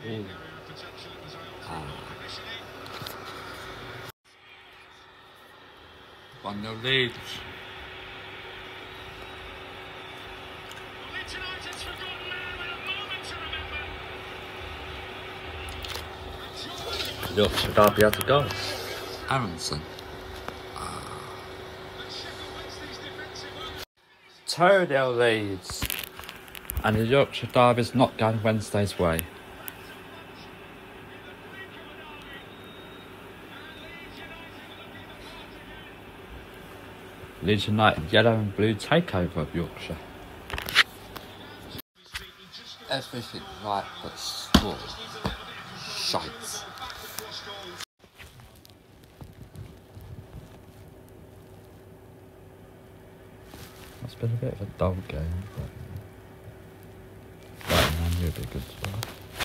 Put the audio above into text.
Mm. 1-0 lead. Yorkshire Derby had to go. Aronson. 2-0 leads. And the Yorkshire Derby's not going Wednesday's way. Leeds United yellow and blue takeover of Yorkshire. Everything right but score. Shite. It's been a bit of a dull game, but Man U would be good as well.